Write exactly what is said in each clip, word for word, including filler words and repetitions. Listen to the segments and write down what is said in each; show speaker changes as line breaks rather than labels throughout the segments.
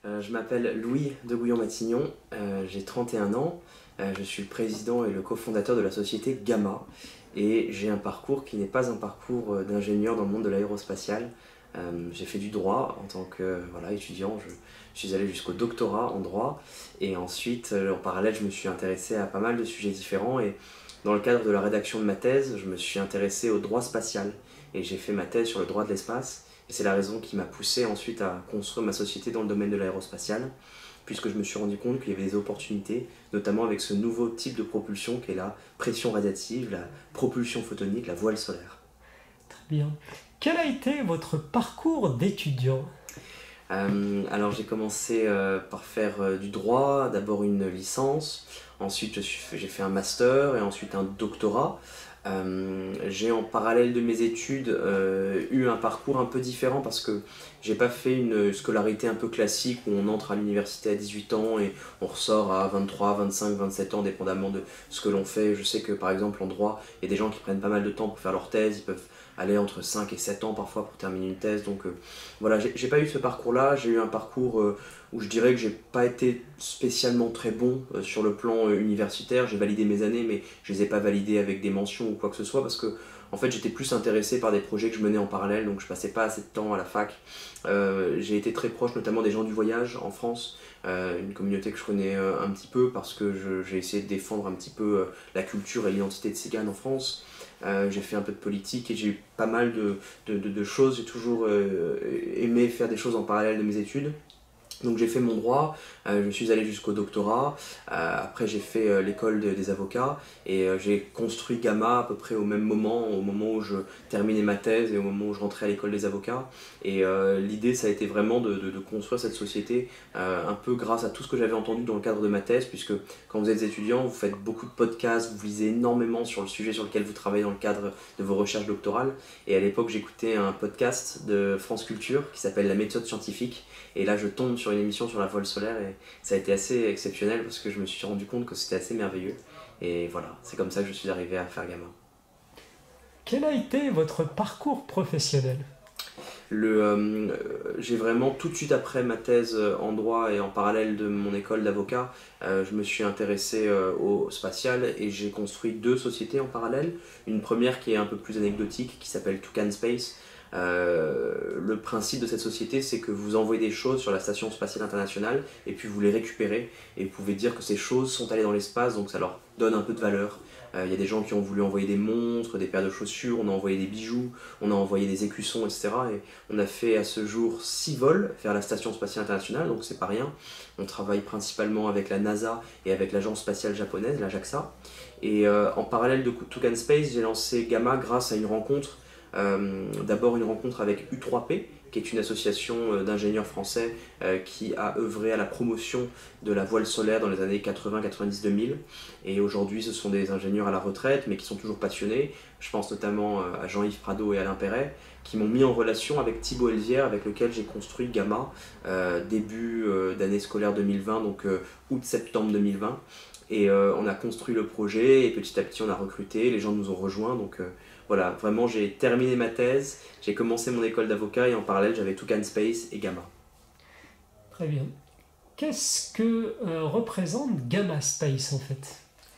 Euh, je m'appelle Louis de Gouillon-Matignon, euh, j'ai trente et un ans, euh, je suis le président et le cofondateur de la société Gamma et j'ai un parcours qui n'est pas un parcours euh, d'ingénieur dans le monde de l'aérospatial. Euh, j'ai fait du droit en tant que euh, voilà, étudiant, je, je suis allé jusqu'au doctorat en droit et ensuite euh, en parallèle je me suis intéressé à pas mal de sujets différents et dans le cadre de la rédaction de ma thèse, je me suis intéressé au droit spatial et j'ai fait ma thèse sur le droit de l'espace. Et c'est la raison qui m'a poussé ensuite à construire ma société dans le domaine de l'aérospatial, puisque je me suis rendu compte qu'il y avait des opportunités, notamment avec ce nouveau type de propulsion qui est la pression radiative, la propulsion photonique, la voile solaire.
Très bien. Quel a été votre parcours d'étudiant?
Euh, alors j'ai commencé euh, par faire euh, du droit, d'abord une licence, ensuite je suis- j'ai fait un master et ensuite un doctorat. Euh, j'ai en parallèle de mes études euh, eu un parcours un peu différent parce que j'ai pas fait une scolarité un peu classique où on entre à l'université à dix-huit ans et on ressort à vingt-trois, vingt-cinq, vingt-sept ans dépendamment de ce que l'on fait. Je sais que par exemple en droit, il y a des gens qui prennent pas mal de temps pour faire leur thèse, ils peuvent aller entre cinq et sept ans parfois pour terminer une thèse. Donc euh, voilà, j'ai j'ai pas eu ce parcours-là, j'ai eu un parcours euh, où je dirais que j'ai pas été spécialement très bon euh, sur le plan euh, universitaire. J'ai validé mes années, mais je les ai pas validées avec des mentions ou quoi que ce soit parce que en fait j'étais plus intéressé par des projets que je menais en parallèle, donc je passais pas assez de temps à la fac. Euh, j'ai été très proche notamment des gens du voyage en France, euh, une communauté que je connais euh, un petit peu parce que je- j'ai essayé de défendre un petit peu euh, la culture et l'identité de Ségane en France. Euh, j'ai fait un peu de politique et j'ai eu pas mal de, de, de- de choses. J'ai toujours euh, aimé faire des choses en parallèle de mes études. Donc j'ai fait mon droit, euh, je suis allé jusqu'au doctorat, euh, après j'ai fait euh, l'école de- des avocats et euh, j'ai construit Gamma à peu près au même moment, au moment où je terminais ma thèse et au moment où je rentrais à l'école des avocats. Et euh, l'idée ça a été vraiment de, de- de construire cette société euh, un peu grâce à tout ce que j'avais entendu dans le cadre de ma thèse, puisque quand vous êtes étudiant, vous faites beaucoup de podcasts, vous lisez énormément sur le sujet sur lequel vous travaillez dans le cadre de vos recherches doctorales. Et à l'époque j'écoutais un podcast de France Culture qui s'appelle La méthode scientifique. Et là, je tombe sur une émission sur la voile solaire et ça a été assez exceptionnel parce que je me suis rendu compte que c'était assez merveilleux. Et voilà, c'est comme ça que je suis arrivé à faire Gamma.
Quel a été votre parcours professionnel?
Le, euh, j'ai vraiment tout de suite après ma thèse en droit et en parallèle de mon école d'avocat, euh, je me suis intéressé euh, au spatial et j'ai construit deux sociétés en parallèle. Une première qui est un peu plus anecdotique qui s'appelle Toucan Space. Euh, le principe de cette société, c'est que vous envoyez des choses sur la station spatiale internationale et puis vous les récupérez et vous pouvez dire que ces choses sont allées dans l'espace, donc ça leur donne un peu de valeur. Il euh, y a des gens qui ont voulu envoyer des montres, des paires de chaussures, on a envoyé des bijoux, on a envoyé des écussons, et cetera. Et on a fait à ce jour six vols vers la station spatiale internationale, donc c'est pas rien. On travaille principalement avec la NASA et avec l'agence spatiale japonaise, la JAXA. Et euh, en parallèle de Toucan Space, j'ai lancé Gamma grâce à une rencontre. Euh, D'abord une rencontre avec U trois P, qui est une association euh, d'ingénieurs français euh, qui a œuvré à la promotion de la voile solaire dans les années quatre-vingts, quatre-vingt-dix, deux mille. Et aujourd'hui, ce sont des ingénieurs à la retraite, mais qui sont toujours passionnés. Je pense notamment euh, à Jean-Yves Prado et Alain Perret, qui m'ont mis en relation avec Thibaut Elzière, avec lequel j'ai construit Gamma euh, début euh, d'année scolaire deux mille vingt, donc euh, août-septembre deux mille vingt. Et euh, on a construit le projet et petit à petit on a recruté, les gens nous ont rejoints. Donc euh, voilà, vraiment j'ai terminé ma thèse, j'ai commencé mon école d'avocat et en parallèle j'avais Toucan Space et Gamma.
Très bien. Qu'est-ce que euh, représente Gamma Space en fait?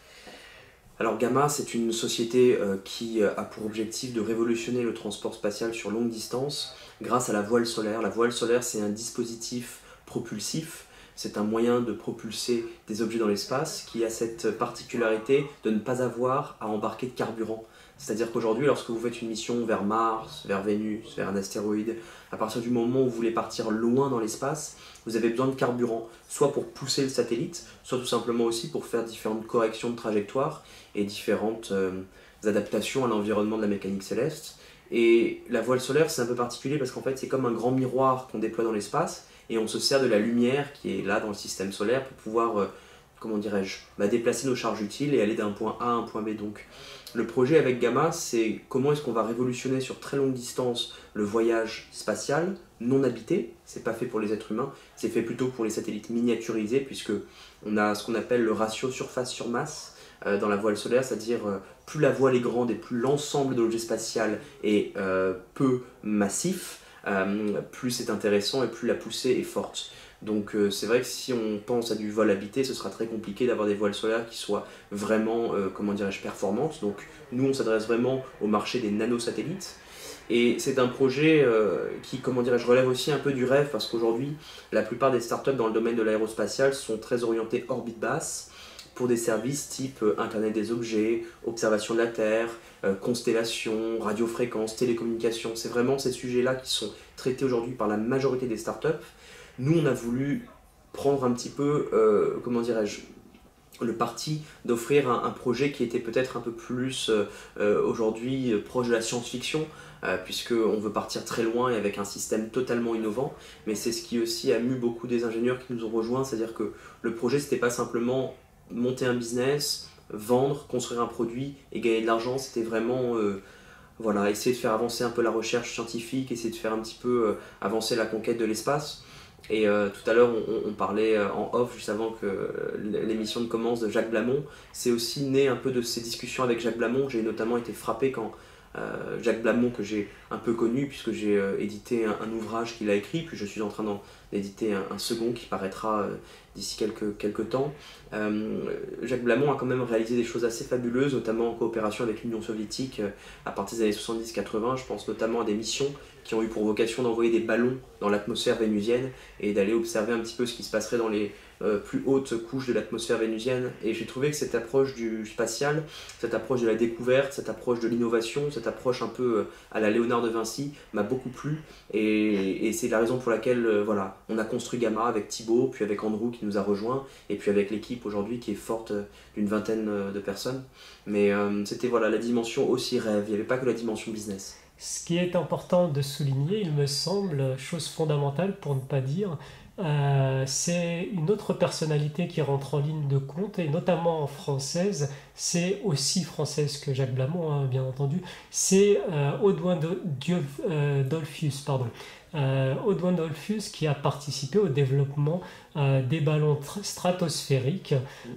Alors Gamma, c'est une société euh, qui euh, a pour objectif de révolutionner le transport spatial sur longue distance grâce à la voile solaire. La voile solaire, c'est un dispositif propulsif, c'est un moyen de propulser des objets dans l'espace qui a cette particularité de ne pas avoir à embarquer de carburant. C'est-à-dire qu'aujourd'hui, lorsque vous faites une mission vers Mars, vers Vénus, vers un astéroïde, à partir du moment où vous voulez partir loin dans l'espace, vous avez besoin de carburant, soit pour pousser le satellite, soit tout simplement aussi pour faire différentes corrections de trajectoire et différentes euh, adaptations à l'environnement de la mécanique céleste. Et la voile solaire, c'est un peu particulier parce qu'en fait, c'est comme un grand miroir qu'on déploie dans l'espace et on se sert de la lumière qui est là dans le système solaire pour pouvoir, euh, comment dirais-je, bah, déplacer nos charges utiles et aller d'un point A à un point B. Donc, le projet avec Gamma, c'est comment est-ce qu'on va révolutionner sur très longue distance le voyage spatial non habité. C'est pas fait pour les êtres humains, c'est fait plutôt pour les satellites miniaturisés puisque on a ce qu'on appelle le ratio surface sur masse euh, dans la voile solaire, c'est-à-dire euh, plus la voile est grande et plus l'ensemble de l'objet spatial est euh, peu massif, euh, plus c'est intéressant et plus la poussée est forte. Donc euh, c'est vrai que si on pense à du vol habité, ce sera très compliqué d'avoir des voiles solaires qui soient vraiment, euh, comment dirais-je, performantes. Donc nous, on s'adresse vraiment au marché des nanosatellites. Et c'est un projet euh, qui, comment dirais-je, relève aussi un peu du rêve, parce qu'aujourd'hui, la plupart des startups dans le domaine de l'aérospatial sont très orientées orbite basse pour des services type euh, Internet des objets, observation de la Terre, euh, constellation, radiofréquence, télécommunication. C'est vraiment ces sujets-là qui sont traités aujourd'hui par la majorité des startups. Nous, on a voulu prendre un petit peu, euh, comment dirais-je, le parti d'offrir un, un projet qui était peut-être un peu plus euh, euh, aujourd'hui euh, proche de la science-fiction, euh, puisqu'on veut partir très loin et avec un système totalement innovant. Mais c'est ce qui aussi a mu beaucoup des ingénieurs qui nous ont rejoints, c'est-à-dire que le projet, c'était pas simplement monter un business, vendre, construire un produit et gagner de l'argent, c'était vraiment euh, voilà, essayer de faire avancer un peu la recherche scientifique, essayer de faire un petit peu euh, avancer la conquête de l'espace. Et euh, tout à l'heure, on, on parlait euh, en off, juste avant que euh, l'émission ne commence, de Jacques Blamont. C'est aussi né un peu de ces discussions avec Jacques Blamont. J'ai notamment été frappé quand euh, Jacques Blamont, que j'ai un peu connu, puisque j'ai euh, édité un, un ouvrage qu'il a écrit, puis je suis en train d'en éditer un, un second qui paraîtra euh, d'ici quelques, quelques temps. Euh, Jacques Blamont a quand même réalisé des choses assez fabuleuses, notamment en coopération avec l'Union soviétique euh, à partir des années soixante-dix quatre-vingts. Je pense notamment à des missions qui ont eu pour vocation d'envoyer des ballons dans l'atmosphère vénusienne et d'aller observer un petit peu ce qui se passerait dans les euh, plus hautes couches de l'atmosphère vénusienne. Et j'ai trouvé que cette approche du spatial, cette approche de la découverte, cette approche de l'innovation, cette approche un peu euh, à la Léonard de Vinci m'a beaucoup plu. Et, et c'est la raison pour laquelle euh, voilà, on a construit Gamma avec Thibaut, puis avec Andrew qui nous a rejoints, et puis avec l'équipe aujourd'hui qui est forte euh, d'une vingtaine euh, de personnes. Mais euh, c'était voilà, la dimension aussi rêve, il n'y avait pas que la dimension business.
Ce qui est important de souligner, il me semble, chose fondamentale pour ne pas dire, euh, c'est une autre personnalité qui rentre en ligne de compte, et notamment française, c'est aussi française que Jacques Blamont, hein, bien entendu, c'est euh, Audouin euh, Dollfus, pardon. Euh, Audouin Dollfus qui a participé au développement euh, des ballons stratosphériques.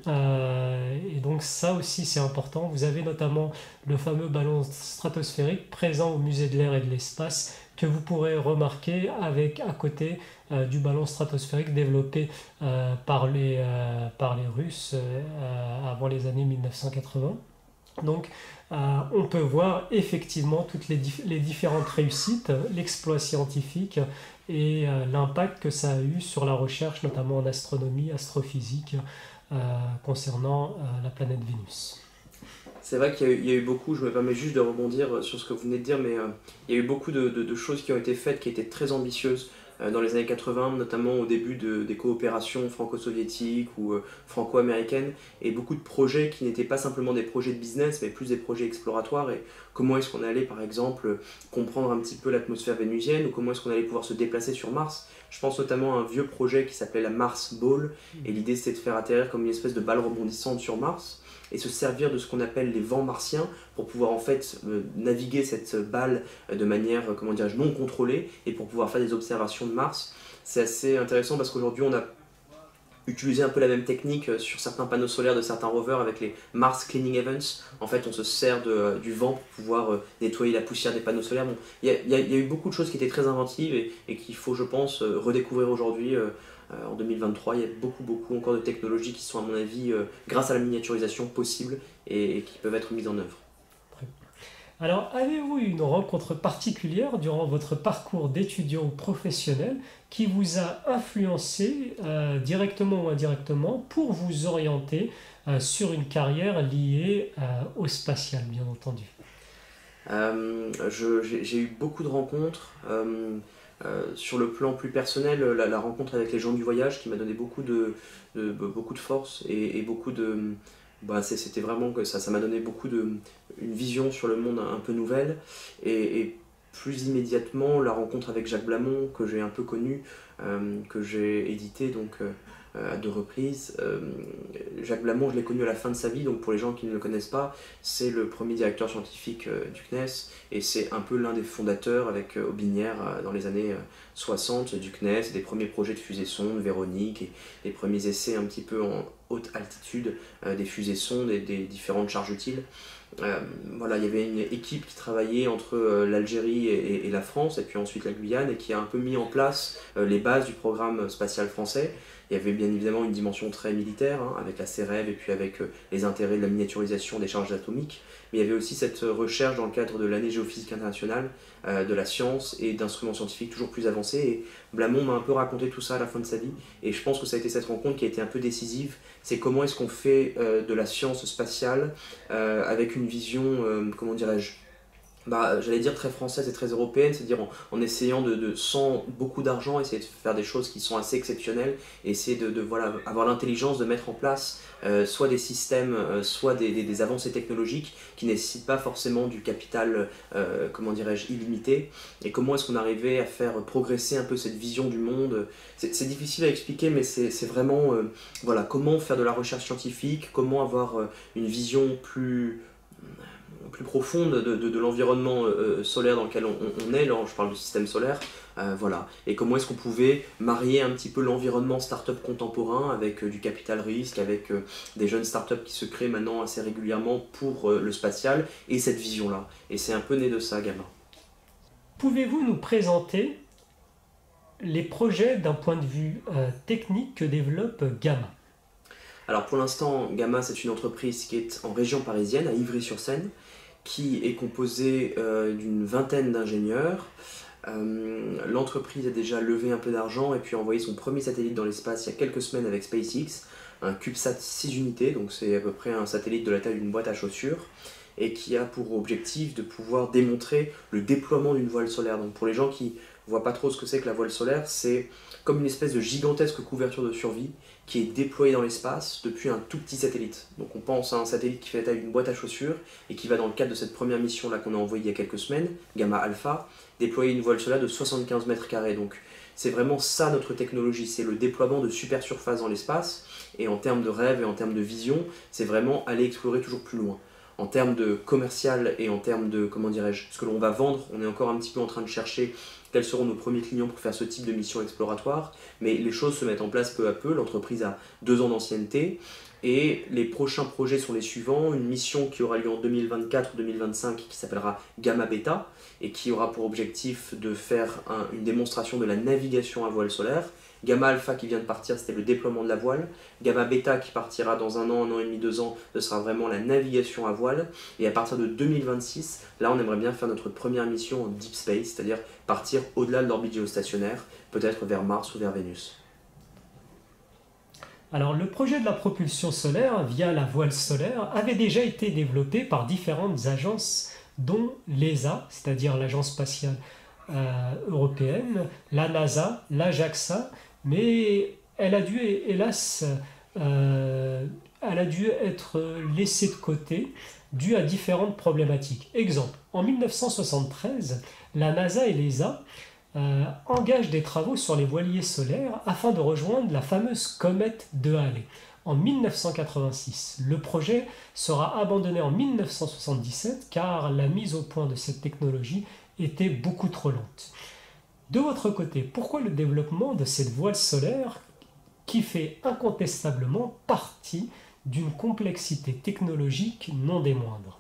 Euh, et donc ça aussi c'est important. Vous avez notamment le fameux ballon stratosphérique présent au musée de l'air et de l'espace que vous pourrez remarquer avec à côté euh, du ballon stratosphérique développé euh, par, les, euh, par les Russes euh, avant les années mille neuf cent quatre-vingts. Donc euh, on peut voir effectivement toutes les, dif- les différentes réussites, l'exploit scientifique et euh, l'impact que ça a eu sur la recherche, notamment en astronomie, astrophysique, euh, concernant euh, la planète Vénus.
C'est vrai qu'il y a, eu, il y a eu beaucoup, je me permets juste de rebondir sur ce que vous venez de dire, mais euh, il y a eu beaucoup de, de, de choses qui ont été faites, qui étaient très ambitieuses euh, dans les années quatre-vingts, notamment au début de, des coopérations franco-soviétiques ou euh, franco-américaines, et beaucoup de projets qui n'étaient pas simplement des projets de business, mais plus des projets exploratoires. Et comment est-ce qu'on allait, par exemple, comprendre un petit peu l'atmosphère vénusienne, ou comment est-ce qu'on allait pouvoir se déplacer sur Mars. Je pense notamment à un vieux projet qui s'appelait la Mars Ball, et l'idée c'était de faire atterrir comme une espèce de balle rebondissante sur Mars, et se servir de ce qu'on appelle les vents martiens pour pouvoir en fait euh, naviguer cette balle euh, de manière, euh, comment dirais-je, non contrôlée, et pour pouvoir faire des observations de Mars. C'est assez intéressant parce qu'aujourd'hui on a utilisé un peu la même technique euh, sur certains panneaux solaires de certains rovers avec les Mars Cleaning Events. En fait on se sert de, euh, du vent pour pouvoir euh, nettoyer la poussière des panneaux solaires. Bon, il y, y, y a eu beaucoup de choses qui étaient très inventives et, et qu'il faut je pense euh, redécouvrir aujourd'hui. Euh, Euh, en deux mille vingt-trois, il y a beaucoup, beaucoup encore de technologies qui sont, à mon avis, euh, grâce à la miniaturisation, possibles et, et qui peuvent être mises en œuvre.
Alors, avez-vous eu une rencontre particulière durant votre parcours d'étudiant ou professionnel qui vous a influencé, euh, directement ou indirectement, pour vous orienter euh, sur une carrière liée euh, au spatial, bien entendu?
euh, je, j'ai, j'ai eu beaucoup de rencontres. Euh, Euh, sur le plan plus personnel, la, la rencontre avec les gens du voyage qui m'a donné beaucoup de, de, beaucoup de force et, et beaucoup de... Bah, c'est, c'était vraiment que ça, ça m'a donné beaucoup de... une vision sur le monde un, un peu nouvelle. Et, et plus immédiatement, la rencontre avec Jacques Blamont, que j'ai un peu connu, euh, que j'ai édité donc, euh, à deux reprises. Euh, Jacques Blamont, je l'ai connu à la fin de sa vie, donc pour les gens qui ne le connaissent pas, c'est le premier directeur scientifique euh, du C N E S, et c'est un peu l'un des fondateurs avec euh, Aubinière euh, dans les années euh, soixante du C N E S, des premiers projets de fusées-sondes, Véronique, et les premiers essais un petit peu en haute altitude euh, des fusées-sondes et des différentes charges utiles. Euh, voilà, il y avait une équipe qui travaillait entre euh, l'Algérie et, et la France, et puis ensuite la Guyane, et qui a un peu mis en place euh, les bases du programme spatial français. Il y avait bien évidemment une dimension très militaire, hein, avec la CEREV et puis avec euh, les intérêts de la miniaturisation des charges atomiques, mais il y avait aussi cette recherche dans le cadre de l'année géophysique internationale, euh, de la science et d'instruments scientifiques toujours plus avancés. Et Blamont m'a un peu raconté tout ça à la fin de sa vie, et je pense que ça a été cette rencontre qui a été un peu décisive. C'est comment est-ce qu'on fait euh, de la science spatiale euh, avec une vision, euh, comment dirais-je, bah, j'allais dire très française et très européenne, c'est-à-dire en, en essayant de, de, sans beaucoup d'argent, essayer de faire des choses qui sont assez exceptionnelles, et essayer de, de voilà, avoir l'intelligence de mettre en place euh, soit des systèmes, euh, soit des, des, des avancées technologiques qui ne nécessitent pas forcément du capital, euh, comment dirais-je, illimité. Et comment est-ce qu'on arrivait à faire progresser un peu cette vision du monde. C'est difficile à expliquer, mais c'est vraiment, euh, voilà, comment faire de la recherche scientifique, comment avoir euh, une vision plus plus profonde de, de, de l'environnement euh, solaire dans lequel on, on est, là je parle du système solaire, euh, voilà, et comment est-ce qu'on pouvait marier un petit peu l'environnement start-up contemporain avec euh, du capital risque, avec euh, des jeunes start-up qui se créent maintenant assez régulièrement pour euh, le spatial, et cette vision-là. Et c'est un peu né de ça, Gamma.
Pouvez-vous nous présenter les projets d'un point de vue euh, technique que développe Gamma?
Alors pour l'instant, Gamma, c'est une entreprise qui est en région parisienne, à Ivry-sur-Seine, qui est composée euh, d'une vingtaine d'ingénieurs. Euh, L'entreprise a déjà levé un peu d'argent et puis envoyé son premier satellite dans l'espace il y a quelques semaines avec SpaceX, un CubeSat six unités, donc c'est à peu près un satellite de la taille d'une boîte à chaussures, et qui a pour objectif de pouvoir démontrer le déploiement d'une voile solaire. Donc pour les gens qui ne voient pas trop ce que c'est que la voile solaire, c'est comme une espèce de gigantesque couverture de survie qui est déployée dans l'espace depuis un tout petit satellite. Donc on pense à un satellite qui fait la taille d'une boîte à chaussures et qui va, dans le cadre de cette première mission là qu'on a envoyée il y a quelques semaines, Gamma Alpha, déployer une voile solaire de soixante-quinze mètres carrés. Donc c'est vraiment ça notre technologie, c'est le déploiement de super surface dans l'espace, et en termes de rêve et en termes de vision, c'est vraiment aller explorer toujours plus loin. En termes de commercial et en termes de, comment dirais-je, ce que l'on va vendre, on est encore un petit peu en train de chercher quels seront nos premiers clients pour faire ce type de mission exploratoire, mais les choses se mettent en place peu à peu. L'entreprise a deux ans d'ancienneté, et les prochains projets sont les suivants. Une mission qui aura lieu en deux mille vingt-quatre ou deux mille vingt-cinq qui s'appellera Gamma Beta, et qui aura pour objectif de faire un, une démonstration de la navigation à voile solaire. Gamma Alpha qui vient de partir, c'était le déploiement de la voile. Gamma Beta qui partira dans un an, un an et demi, deux ans, ce sera vraiment la navigation à voile. Et à partir de deux mille vingt-six, là on aimerait bien faire notre première mission en deep space, c'est-à-dire partir au-delà de l'orbite géostationnaire, peut-être vers Mars ou vers Vénus.
Alors le projet de la propulsion solaire via la voile solaire avait déjà été développé par différentes agences, dont l'E S A, c'est-à-dire l'Agence spatiale euh, européenne, la NASA, la JAXA, mais elle a dû, hélas, euh, elle a dû être laissée de côté dû à différentes problématiques. Exemple, en mille neuf cent soixante-treize, la NASA et l'E S A euh, engagent des travaux sur les voiliers solaires afin de rejoindre la fameuse comète de Halley. En mille neuf cent quatre-vingt-six, le projet sera abandonné en mille neuf cent soixante-dix-sept car la mise au point de cette technologie était beaucoup trop lente. De votre côté, pourquoi le développement de cette voile solaire qui fait incontestablement partie d'une complexité technologique non des moindres?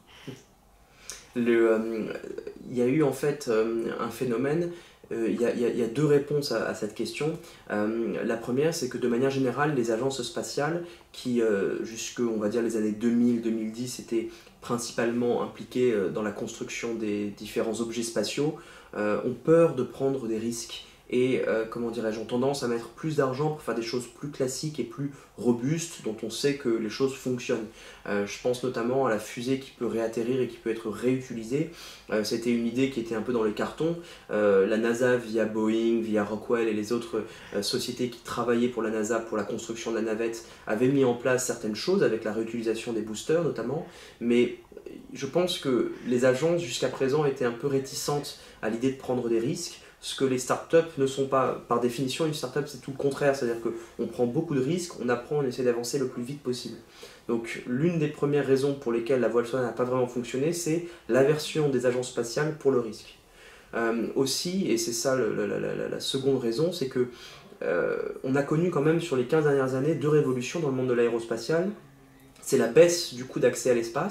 Le, euh, il y a eu en fait euh, un phénomène. Euh, il, y a, il, y a, il y a deux réponses à, à cette question. Euh, la première, c'est que de manière générale, les agences spatiales qui, euh, jusque on va dire les années deux mille deux mille dix, étaient principalement impliquées euh, dans la construction des différents objets spatiaux, euh, ont peur de prendre des risques. Et euh, comment dirais-je, ont tendance à mettre plus d'argent pour faire des choses plus classiques et plus robustes, dont on sait que les choses fonctionnent. Euh, je pense notamment à la fusée qui peut réatterrir et qui peut être réutilisée. Euh, C'était une idée qui était un peu dans les cartons. Euh, la NASA, via Boeing, via Rockwell et les autres euh, sociétés qui travaillaient pour la NASA pour la construction de la navette, avaient mis en place certaines choses avec la réutilisation des boosters notamment. Mais je pense que les agences jusqu'à présent étaient un peu réticentes à l'idée de prendre des risques. Ce que les startups ne sont pas. Par définition, une startup, c'est tout le contraire. C'est-à-dire qu'on prend beaucoup de risques, on apprend, on essaie d'avancer le plus vite possible. Donc l'une des premières raisons pour lesquelles la voile solaire n'a pas vraiment fonctionné, c'est l'aversion des agences spatiales pour le risque. Euh, aussi, et c'est ça le, la, la, la seconde raison, c'est que euh, on a connu quand même sur les quinze dernières années deux révolutions dans le monde de l'aérospatial. C'est la baisse du coût d'accès à l'espace,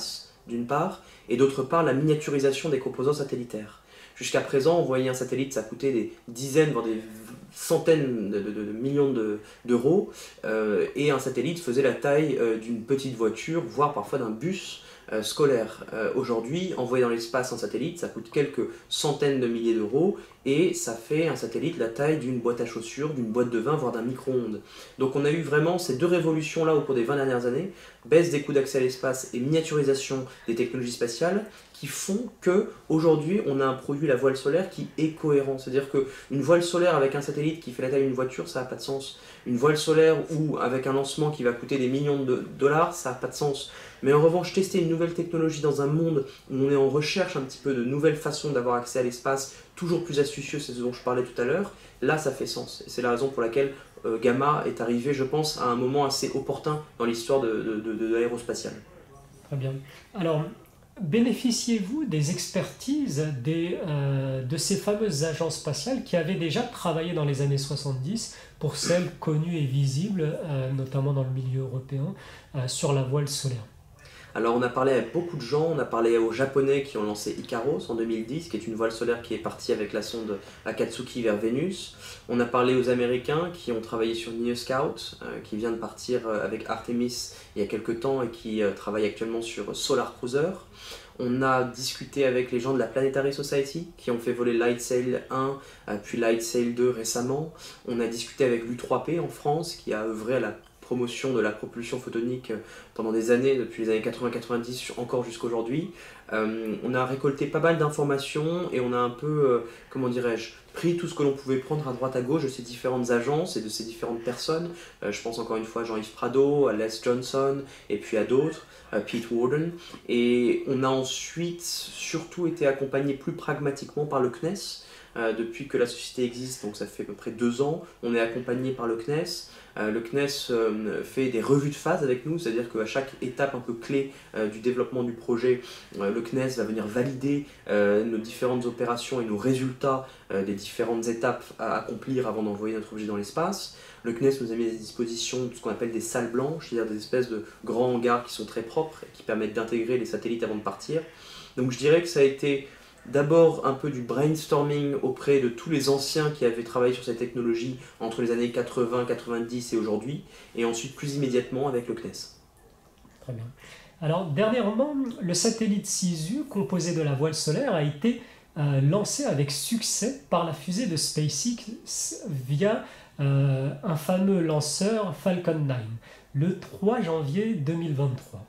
d'une part, et d'autre part la miniaturisation des composants satellitaires. Jusqu'à présent, envoyer un satellite, ça coûtait des dizaines, voire des centaines de, de, de millions d'euros, euh, et un satellite faisait la taille euh, d'une petite voiture, voire parfois d'un bus euh, scolaire. Euh, Aujourd'hui, envoyer dans l'espace un satellite, ça coûte quelques centaines de milliers d'euros, et ça fait un satellite la taille d'une boîte à chaussures, d'une boîte de vin, voire d'un micro-ondes. Donc on a eu vraiment ces deux révolutions-là au cours des vingt dernières années, baisse des coûts d'accès à l'espace et miniaturisation des technologies spatiales, qui font que aujourd'hui on a un produit, la voile solaire, qui est cohérent. C'est-à-dire qu'une voile solaire avec un satellite qui fait la taille d'une voiture, ça n'a pas de sens. Une voile solaire ou avec un lancement qui va coûter des millions de dollars, ça n'a pas de sens. Mais en revanche, tester une nouvelle technologie dans un monde où on est en recherche un petit peu de nouvelles façons d'avoir accès à l'espace, toujours plus astucieux, c'est ce dont je parlais tout à l'heure, là ça fait sens. Et c'est la raison pour laquelle euh, Gamma est arrivé, je pense, à un moment assez opportun dans l'histoire de, de, de, de l'aérospatiale.
Très bien. Alors, bénéficiez-vous des expertises des, euh, de ces fameuses agences spatiales qui avaient déjà travaillé dans les années soixante-dix, pour celles connues et visibles, euh, notamment dans le milieu européen, euh, sur la voile solaire?
Alors on a parlé à beaucoup de gens, on a parlé aux Japonais qui ont lancé Icaros en deux mille dix, qui est une voile solaire qui est partie avec la sonde Akatsuki vers Vénus. On a parlé aux Américains qui ont travaillé sur New Scout, euh, qui vient de partir avec Artemis il y a quelques temps et qui euh, travaille actuellement sur Solar Cruiser. On a discuté avec les gens de la Planetary Society qui ont fait voler Lightsail un, euh, puis Lightsail deux récemment. On a discuté avec l'U trois P en France qui a œuvré à la promotion de la propulsion photonique pendant des années, depuis les années quatre-vingts quatre-vingt-dix, encore jusqu'à aujourd'hui. Euh, on a récolté pas mal d'informations et on a un peu, euh, comment dirais-je, pris tout ce que l'on pouvait prendre à droite à gauche de ces différentes agences et de ces différentes personnes. Euh, je pense encore une fois à Jean-Yves Prado, à Les Johnson et puis à d'autres, à Pete Warden. Et on a ensuite surtout été accompagné plus pragmatiquement par le C N E S. Euh, depuis que la société existe, donc ça fait à peu près deux ans, on est accompagné par le C N E S. Euh, le C N E S euh, fait des revues de phase avec nous, c'est-à-dire qu'à chaque étape un peu clé euh, du développement du projet, euh, le C N E S va venir valider euh, nos différentes opérations et nos résultats euh, des différentes étapes à accomplir avant d'envoyer notre objet dans l'espace. Le C N E S nous a mis à disposition ce qu'on appelle des salles blanches, c'est-à-dire des espèces de grands hangars qui sont très propres et qui permettent d'intégrer les satellites avant de partir. Donc je dirais que ça a été d'abord un peu du brainstorming auprès de tous les anciens qui avaient travaillé sur cette technologie entre les années quatre-vingts quatre-vingt-dix et aujourd'hui, et ensuite plus immédiatement avec le C N E S.
Très bien. Alors dernièrement, le satellite Sisu, composé de la voile solaire, a été euh, lancé avec succès par la fusée de SpaceX via euh, un fameux lanceur Falcon neuf, le trois janvier deux mille vingt-trois.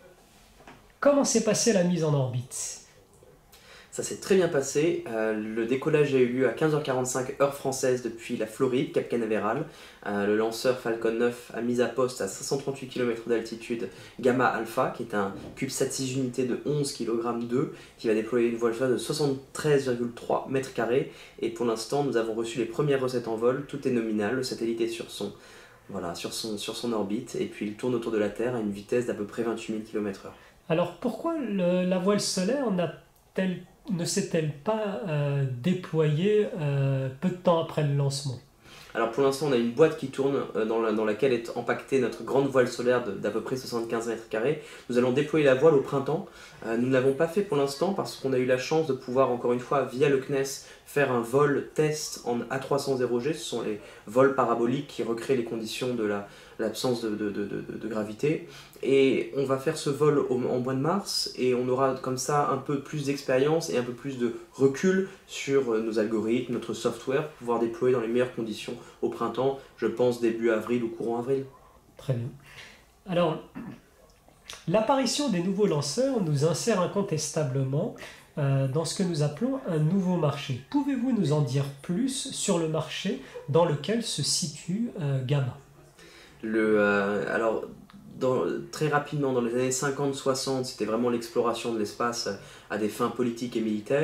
Comment s'est passée la mise en orbite ?
Ça s'est très bien passé. Euh, le décollage a eu lieu à quinze heures quarante-cinq heure française depuis la Floride, Cap Canaveral. Euh, le lanceur Falcon neuf a mis à poste à cinq cent trente-huit kilomètres d'altitude Gamma Alpha, qui est un CubeSat six unité de onze virgule deux kilogrammes, qui va déployer une voile solaire de soixante-treize virgule trois mètres carrés. Et pour l'instant, nous avons reçu les premières recettes en vol. Tout est nominal. Le satellite est sur son, voilà, sur son, sur son orbite et puis il tourne autour de la Terre à une vitesse d'à peu près vingt-huit mille kilomètres heure.
Alors pourquoi le, la voile solaire n'a-t-elle ne s'est-elle pas euh, déployée euh, peu de temps après le lancement?
Alors pour l'instant on a une boîte qui tourne euh, dans, la, dans laquelle est empaquetée notre grande voile solaire d'à peu près soixante-quinze mètres carrés. Nous allons déployer la voile au printemps. Euh, nous ne l'avons pas fait pour l'instant parce qu'on a eu la chance de pouvoir encore une fois via le C N E S faire un vol test en A trois cents G. Ce sont les vols paraboliques qui recréent les conditions de la, l'absence de, de, de, de, de gravité. Et on va faire ce vol au, en mois de mars et on aura comme ça un peu plus d'expérience et un peu plus de recul sur nos algorithmes, notre software, pour pouvoir déployer dans les meilleures conditions au printemps, je pense début avril ou courant avril.
Très bien. Alors, l'apparition des nouveaux lanceurs nous insère incontestablement euh, dans ce que nous appelons un nouveau marché. Pouvez-vous nous en dire plus sur le marché dans lequel se situe euh, Gamma ?
Le, euh, alors, dans, très rapidement, dans les années cinquante soixante, c'était vraiment l'exploration de l'espace à des fins politiques et militaires.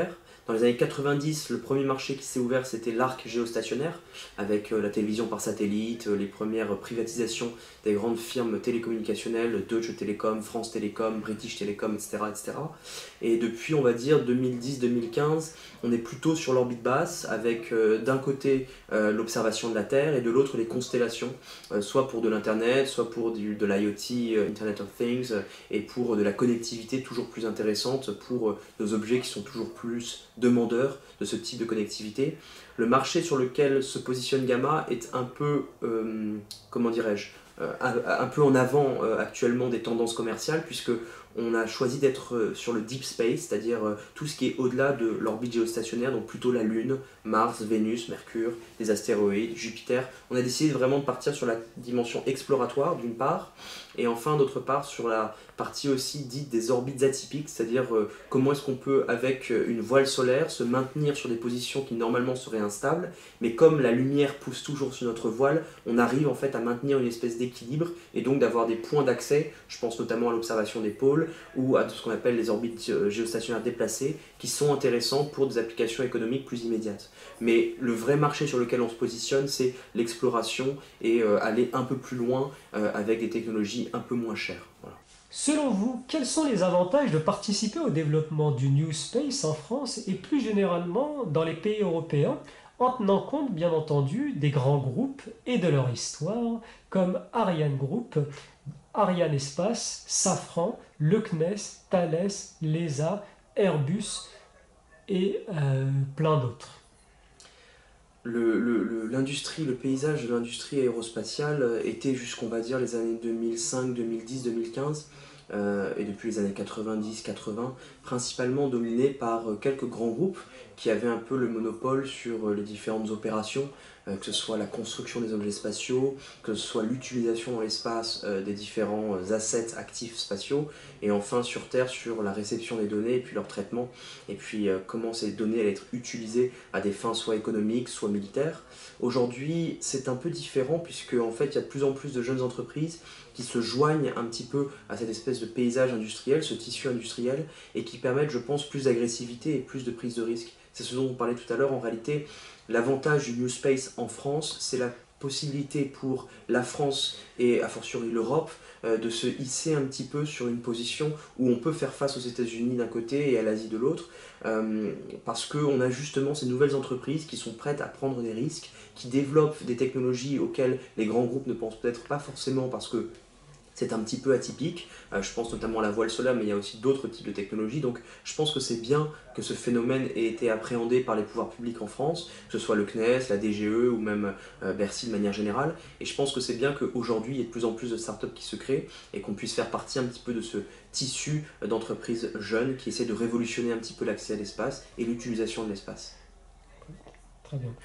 Dans les années quatre-vingt-dix, le premier marché qui s'est ouvert, c'était l'arc géostationnaire, avec euh, la télévision par satellite, euh, les premières privatisations des grandes firmes télécommunicationnelles, Deutsche Telekom, France Télécom, British Telecom, et cetera, et cetera. Et depuis, on va dire, deux mille dix deux mille quinze, on est plutôt sur l'orbite basse, avec euh, d'un côté euh, l'observation de la Terre et de l'autre les constellations, euh, soit pour de l'Internet, soit pour du, de l'IoT, euh, Internet of Things, euh, et pour de la connectivité toujours plus intéressante pour euh, nos objets qui sont toujours plus demandeurs de ce type de connectivité. Le marché sur lequel se positionne Gamma est un peu, euh, comment dirais-je, euh, un, un peu en avant euh, actuellement des tendances commerciales, puisque on a choisi d'être euh, sur le deep space, c'est-à-dire euh, tout ce qui est au-delà de l'orbite géostationnaire, donc plutôt la Lune, Mars, Vénus, Mercure, les astéroïdes, Jupiter. On a décidé vraiment de partir sur la dimension exploratoire d'une part, et enfin d'autre part sur la partie aussi dite des orbites atypiques, c'est-à-dire euh, comment est-ce qu'on peut avec une voile solaire se maintenir sur des positions qui normalement seraient instables, mais comme la lumière pousse toujours sur notre voile, on arrive en fait à maintenir une espèce d'équilibre et donc d'avoir des points d'accès, je pense notamment à l'observation des pôles ou à ce qu'on appelle les orbites géostationnaires déplacées, qui sont intéressants pour des applications économiques plus immédiates. Mais le vrai marché sur lequel on se positionne, c'est l'exploration et euh, aller un peu plus loin euh, avec des technologies un peu moins chères. Voilà.
Selon vous, quels sont les avantages de participer au développement du New Space en France et plus généralement dans les pays européens, en tenant compte bien entendu des grands groupes et de leur histoire, comme Ariane Group, Ariane Espace, Safran, le C N E S, Thales, l'E S A, Airbus et euh, plein d'autres.
Le, le, le, l'industrie, le paysage de l'industrie aérospatiale était jusqu'on va dire les années deux mille cinq, deux mille dix, deux mille quinze euh, et depuis les années quatre-vingt-dix quatre-vingts, principalement dominé par quelques grands groupes qui avaient un peu le monopole sur les différentes opérations, euh, que ce soit la construction des objets spatiaux, que ce soit l'utilisation dans l'espace euh, des différents assets actifs spatiaux, et enfin sur Terre sur la réception des données et puis leur traitement, et puis euh, comment ces données allaient être utilisées à des fins soit économiques, soit militaires. Aujourd'hui, c'est un peu différent puisque en fait, il y a de plus en plus de jeunes entreprises qui se joignent un petit peu à cette espèce de paysage industriel, ce tissu industriel, et qui permettent, je pense, plus d'agressivité et plus de prise de risque. C'est ce dont on parlait tout à l'heure. En réalité, l'avantage du New Space en France, c'est la possibilité pour la France et a fortiori l'Europe euh, de se hisser un petit peu sur une position où on peut faire face aux États-Unis d'un côté et à l'Asie de l'autre, euh, parce qu'on a justement ces nouvelles entreprises qui sont prêtes à prendre des risques, qui développent des technologies auxquelles les grands groupes ne pensent peut-être pas forcément parce que c'est un petit peu atypique. Euh, je pense notamment à la voile solaire, mais il y a aussi d'autres types de technologies. Donc je pense que c'est bien que ce phénomène ait été appréhendé par les pouvoirs publics en France, que ce soit le C N E S, la D G E ou même euh, Bercy de manière générale. Et je pense que c'est bien qu'aujourd'hui, il y ait de plus en plus de startups qui se créent et qu'on puisse faire partie un petit peu de ce tissu d'entreprises jeunes qui essaient de révolutionner un petit peu l'accès à l'espace et l'utilisation de l'espace.
Très bien.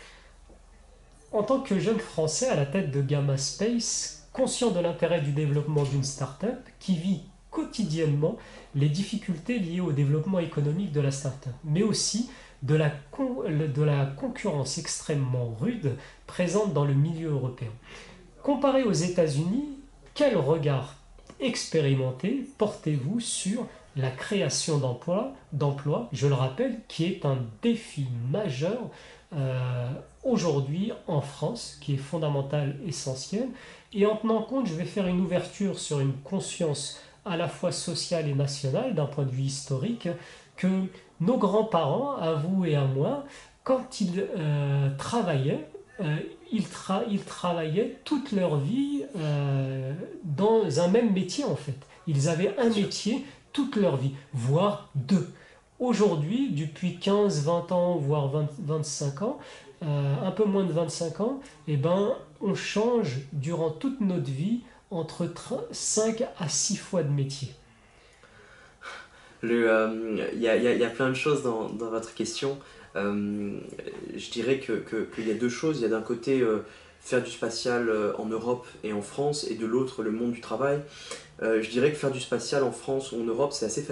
En tant que jeune Français à la tête de Gamma Space, conscient de l'intérêt du développement d'une start-up qui vit quotidiennement les difficultés liées au développement économique de la start-up, mais aussi de la, con- de la concurrence extrêmement rude présente dans le milieu européen. Comparé aux États-Unis, quel regard expérimenté portez-vous sur la création d'emplois, d'emplois, je le rappelle, qui est un défi majeur euh, aujourd'hui en France, qui est fondamental, essentiel. Et en tenant compte, je vais faire une ouverture sur une conscience à la fois sociale et nationale, d'un point de vue historique, que nos grands-parents, à vous et à moi, quand ils euh, travaillaient, euh, ils, tra- ils travaillaient toute leur vie euh, dans un même métier en fait. Ils avaient un métier toute leur vie, voire deux. Aujourd'hui, depuis quinze, vingt ans, voire vingt, vingt-cinq ans, euh, un peu moins de vingt-cinq ans, eh ben, on change durant toute notre vie entre cinq à six fois de métier.
Il euh, y, a, y, a, y a plein de choses dans, dans votre question. Euh, je dirais que, que, qu'il y a deux choses. Il y a d'un côté euh, faire du spatial euh, en Europe et en France, et de l'autre le monde du travail. Euh, je dirais que faire du spatial en France ou en Europe, c'est assez fabuleux.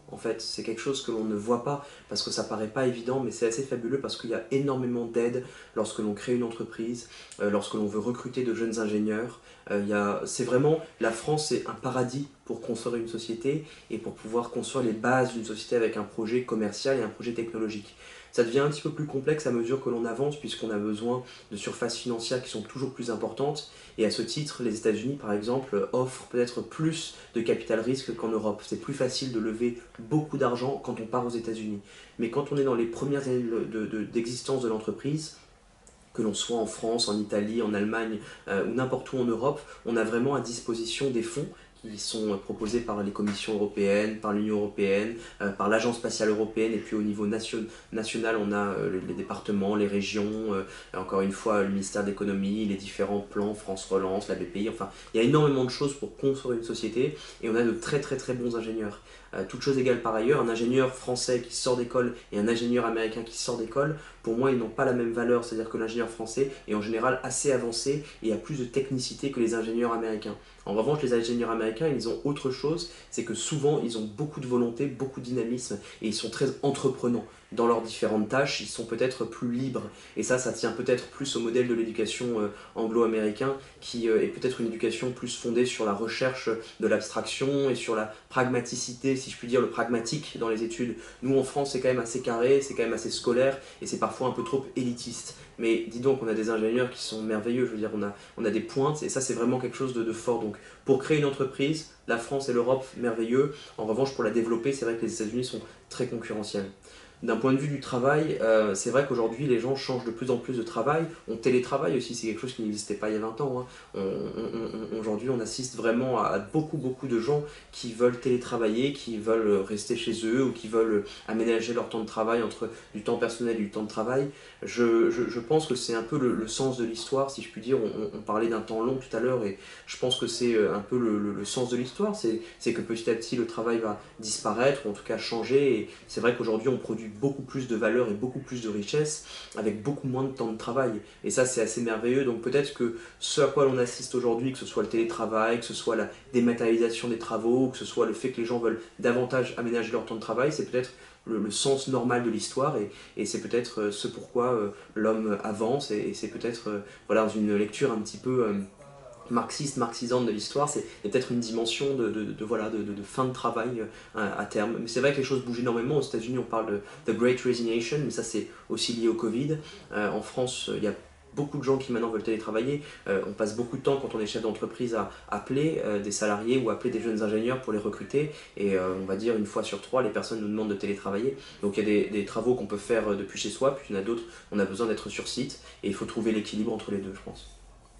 en fait. C'est quelque chose que l'on ne voit pas parce que ça paraît pas évident, mais c'est assez fabuleux parce qu'il y a énormément d'aide lorsque l'on crée une entreprise, euh, lorsque l'on veut recruter de jeunes ingénieurs. Euh, il y a- c'est vraiment, la France est un paradis pour construire une société et pour pouvoir construire les bases d'une société avec un projet commercial et un projet technologique. Ça devient un petit peu plus complexe à mesure que l'on avance puisqu'on a besoin de surfaces financières qui sont toujours plus importantes et à ce titre, les États-Unis par exemple offrent peut-être plus de capital risque qu'en Europe. C'est plus facile de lever beaucoup d'argent quand on part aux États-Unis. Mais quand on est dans les premières années de- de- d'existence de l'entreprise, que l'on soit en France, en Italie, en Allemagne euh, ou n'importe où en Europe, on a vraiment à disposition des fonds qui sont proposés par les commissions européennes, par l'Union européenne, euh, par l'Agence spatiale européenne, et puis au niveau nation, national, on a euh, les départements, les régions, euh, encore une fois le ministère de l'économie, les différents plans, France Relance, la B P I, enfin, il y a énormément de choses pour construire une société, et on a de très très très bons ingénieurs. Euh, toutes choses égales par ailleurs, un ingénieur français qui sort d'école et un ingénieur américain qui sort d'école, pour moi, ils n'ont pas la même valeur, c'est-à-dire que l'ingénieur français est en général assez avancé et a plus de technicité que les ingénieurs américains. En revanche, les ingénieurs américains, ils ont autre chose, c'est que souvent, ils ont beaucoup de volonté, beaucoup de dynamisme et ils sont très entreprenants. Dans leurs différentes tâches, ils sont peut-être plus libres. Et ça, ça tient peut-être plus au modèle de l'éducation euh, anglo-américain, qui euh, est peut-être une éducation plus fondée sur la recherche de l'abstraction et sur la pragmaticité, si je puis dire, le pragmatique dans les études. Nous, en France, c'est quand même assez carré, c'est quand même assez scolaire et c'est parfois un peu trop élitiste. Mais dis donc, on a des ingénieurs qui sont merveilleux, je veux dire, on a, on a des pointes, et ça c'est vraiment quelque chose de, de fort. Donc pour créer une entreprise, la France et l'Europe, merveilleux. En revanche, pour la développer, c'est vrai que les États-Unis sont très concurrentiels. D'un point de vue du travail, euh, c'est vrai qu'aujourd'hui les gens changent de plus en plus de travail. On télétravaille aussi, c'est quelque chose qui n'existait pas il y a vingt ans. Hein. On- on- on- aujourd'hui, on assiste vraiment à beaucoup, beaucoup de gens qui veulent télétravailler, qui veulent rester chez eux ou qui veulent aménager leur temps de travail entre du temps personnel et du temps de travail. Je, je- je pense que c'est un peu le, le sens de l'histoire, si je puis dire. On, on parlait d'un temps long tout à l'heure et je pense que c'est un peu le, le- le sens de l'histoire. C'est c'est que petit à petit le travail va disparaître ou en tout cas changer. Et c'est vrai qu'aujourd'hui on produit beaucoup plus de valeur et beaucoup plus de richesse avec beaucoup moins de temps de travail. Et ça, c'est assez merveilleux. Donc peut-être que ce à quoi l'on assiste aujourd'hui, que ce soit le télétravail, que ce soit la dématérialisation des travaux, que ce soit le fait que les gens veulent davantage aménager leur temps de travail, c'est peut-être le, le sens normal de l'histoire et, et c'est peut-être euh, ce pourquoi euh, l'homme avance et, et c'est peut-être euh, voilà, dans une lecture un petit peu... euh, marxiste, marxisante de l'histoire, c'est peut-être une dimension de, de, de, voilà, de, de, de fin de travail euh, à terme. Mais c'est vrai que les choses bougent énormément. Aux États-Unis, on parle de The Great Resignation, mais ça c'est aussi lié au Covid. Euh, en France, il y a beaucoup de gens qui maintenant veulent télétravailler. Euh, on passe beaucoup de temps quand on est chef d'entreprise à appeler euh, des salariés ou appeler des jeunes ingénieurs pour les recruter. Et euh, on va dire une fois sur trois, les personnes nous demandent de télétravailler. Donc il y a des, des travaux qu'on peut faire depuis chez soi, puis il y en a d'autres, on a besoin d'être sur site. Et il faut trouver l'équilibre entre les deux, je pense.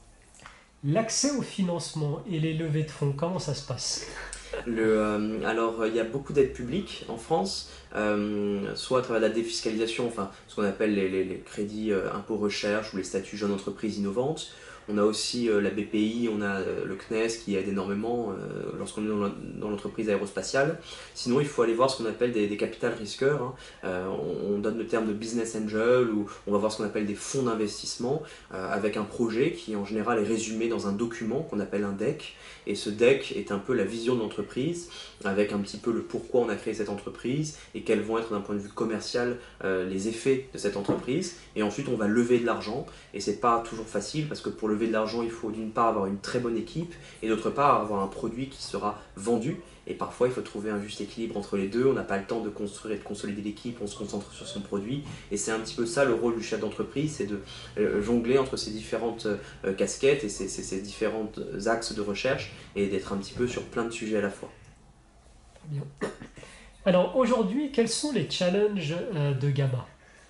L'accès au financement et les levées de fonds, comment ça se passe?
Le, euh, alors, il y a beaucoup d'aides publiques en France, euh, soit à travers la défiscalisation, enfin ce qu'on appelle les, les- les crédits euh, impôt recherche ou les statuts jeunes entreprises innovantes. On a aussi euh, la B P I, on a euh, le C N E S qui aide énormément euh, lorsqu'on est dans la- dans l'entreprise aérospatiale. Sinon, il faut aller voir ce qu'on appelle des, des capital risqueurs. Hein. Euh, on, on donne le terme de business angel ou on va voir ce qu'on appelle des fonds d'investissement euh, avec un projet qui en général est résumé dans un document qu'on appelle un deck. Et ce deck est un peu la vision de l'entreprise, avec un petit peu le pourquoi on a créé cette entreprise et quels vont être d'un point de vue commercial euh, les effets de cette entreprise. Et ensuite, on va lever de l'argent. Et c'est pas toujours facile parce que pour lever de l'argent, il faut d'une part avoir une très bonne équipe et d'autre part avoir un produit qui sera vendu. Et parfois, il faut trouver un juste équilibre entre les deux. On n'a pas le temps de construire et de consolider l'équipe, on se concentre sur son produit. Et c'est un petit peu ça le rôle du chef d'entreprise, c'est de euh, jongler entre ces différentes euh, casquettes et ces, ces, ces différents axes de recherche et d'être un petit peu sur plein de sujets à la fois.
Bien. Alors aujourd'hui, quels sont les challenges euh, de Gamma?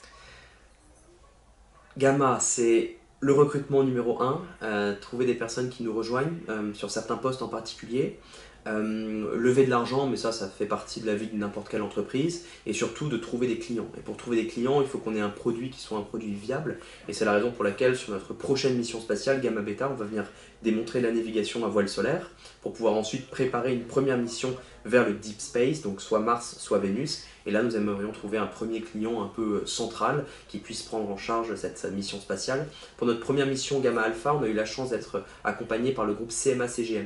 Gamma, c'est le recrutement numéro un, euh, trouver des personnes qui nous rejoignent euh, sur certains postes en particulier, euh, lever de l'argent, mais ça, ça fait partie de la vie de n'importe quelle entreprise, et surtout de trouver des clients. Et pour trouver des clients, il faut qu'on ait un produit qui soit un produit viable, et c'est la raison pour laquelle sur notre prochaine mission spatiale, Gamma Beta, on va venir démontrer la navigation à voile solaire, pour pouvoir ensuite préparer une première mission vers le Deep Space, donc soit Mars, soit Vénus, et là nous aimerions trouver un premier client un peu central qui puisse prendre en charge cette mission spatiale. Pour notre première mission Gamma Alpha, on a eu la chance d'être accompagné par le groupe C M A C G M,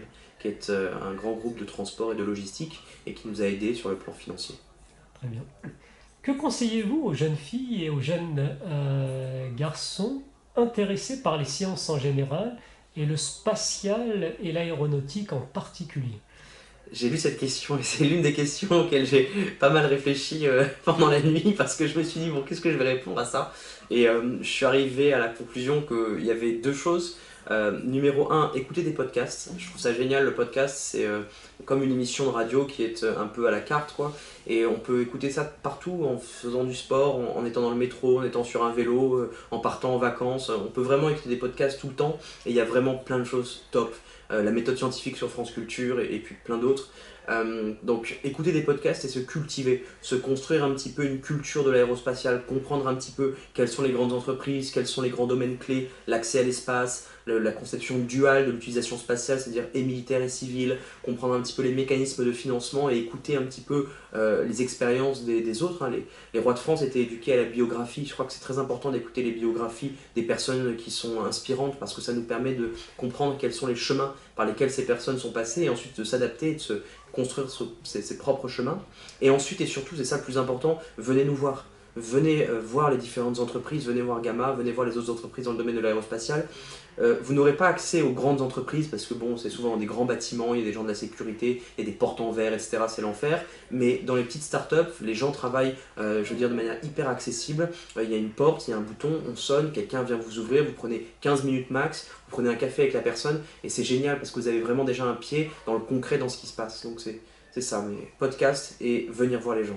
qui est euh, un grand groupe de transport et de logistique et qui nous a aidés sur le plan financier.
Très bien. Que conseillez-vous aux jeunes filles et aux jeunes euh, garçons intéressés par les sciences en général et le spatial et l'aéronautique en particulier?
J'ai lu cette question et c'est l'une des questions auxquelles j'ai pas mal réfléchi euh, pendant la nuit parce que je me suis dit, bon, qu'est-ce que je vais répondre à ça? Et euh, je suis arrivé à la conclusion qu'il y avait deux choses. Euh, numéro un, écouter des podcasts. Je trouve ça génial, le podcast, c'est euh, comme une émission de radio qui est euh, un peu à la carte, quoi. Et on peut écouter ça partout, en faisant du sport, en, en étant dans le métro, en étant sur un vélo, euh, en partant en vacances. On peut vraiment écouter des podcasts tout le temps et il y a vraiment plein de choses top. Euh, la méthode scientifique sur France Culture et, et puis plein d'autres. Euh, donc écouter des podcasts et se cultiver, se construire un petit peu une culture de l'aérospatiale, comprendre un petit peu quelles sont les grandes entreprises, quels sont les grands domaines clés, l'accès à l'espace, le, la conception duale de l'utilisation spatiale, c'est-à-dire et militaire et civile, comprendre un petit peu les mécanismes de financement et écouter un petit peu euh, les expériences des, des autres. Hein. Les, les rois de France étaient éduqués à la biographie, je crois que c'est très important d'écouter les biographies des personnes qui sont inspirantes parce que ça nous permet de comprendre quels sont les chemins par lesquels ces personnes sont passées et ensuite de s'adapter et de se construire ses, ses propres chemins. Et ensuite et surtout, c'est ça le plus important, venez nous voir. Venez euh, voir les différentes entreprises, venez voir Gamma, venez voir les autres entreprises dans le domaine de l'aérospatial. Euh, vous n'aurez pas accès aux grandes entreprises parce que bon, c'est souvent dans des grands bâtiments, il y a des gens de la sécurité, il y a des portes en verre, et cetera. C'est l'enfer. Mais dans les petites startups, les gens travaillent, euh, je veux dire, de manière hyper accessible. Euh, il y a une porte, il y a un bouton, on sonne, quelqu'un vient vous ouvrir, vous prenez quinze minutes max, vous prenez un café avec la personne et c'est génial parce que vous avez vraiment déjà un pied dans le concret, dans ce qui se passe. Donc c'est, c'est ça, mais podcast et venir voir les gens.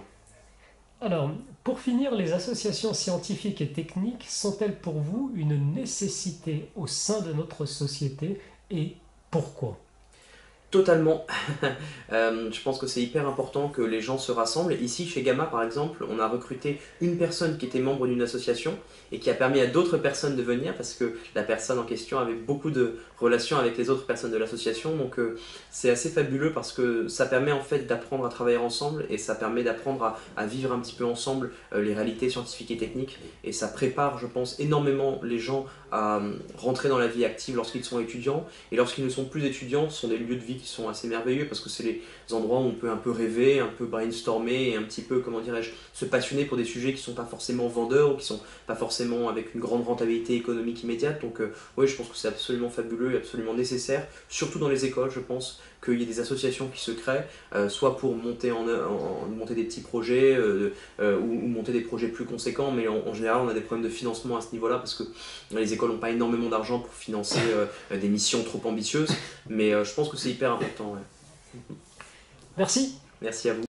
Alors, pour finir, les associations scientifiques et techniques sont-elles pour vous une nécessité au sein de notre société et pourquoi?
Totalement. euh, je pense que c'est hyper important que les gens se rassemblent. Ici, chez Gamma, par exemple, on a recruté une personne qui était membre d'une association et qui a permis à d'autres personnes de venir parce que la personne en question avait beaucoup de relations avec les autres personnes de l'association. Donc, euh, c'est assez fabuleux parce que ça permet en fait d'apprendre à travailler ensemble et ça permet d'apprendre à, à vivre un petit peu ensemble euh, les réalités scientifiques et techniques. Et ça prépare, je pense, énormément les gens à euh, rentrer dans la vie active lorsqu'ils sont étudiants. Et lorsqu'ils ne sont plus étudiants, ce sont des lieux de vie qui sont assez merveilleux parce que c'est les endroits où on peut un peu rêver, un peu brainstormer et un petit peu, comment dirais-je, se passionner pour des sujets qui ne sont pas forcément vendeurs ou qui ne sont pas forcément avec une grande rentabilité économique immédiate. Donc euh, oui, je pense que c'est absolument fabuleux et absolument nécessaire, surtout dans les écoles, je pense qu'il y ait des associations qui se créent, euh, soit pour monter, en, en, monter des petits projets euh, euh, ou, ou monter des projets plus conséquents, mais en, en général on a des problèmes de financement à ce niveau-là parce que les écoles n'ont pas énormément d'argent pour financer euh, des missions trop ambitieuses, mais euh, je pense que c'est hyper important. Ouais.
Merci.
Merci à vous.